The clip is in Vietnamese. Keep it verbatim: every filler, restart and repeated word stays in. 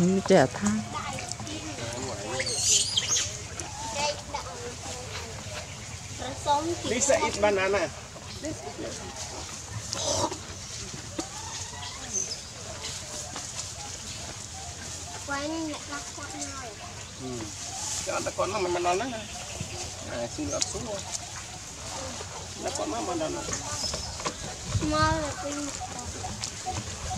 trẻ than Lisa eat banana. Quay nên lại các con nào. Ừ. Cho ta con nó mà nó nó. À, xin lỗi xuống luôn. Nó con nó mà nó. Mà là cái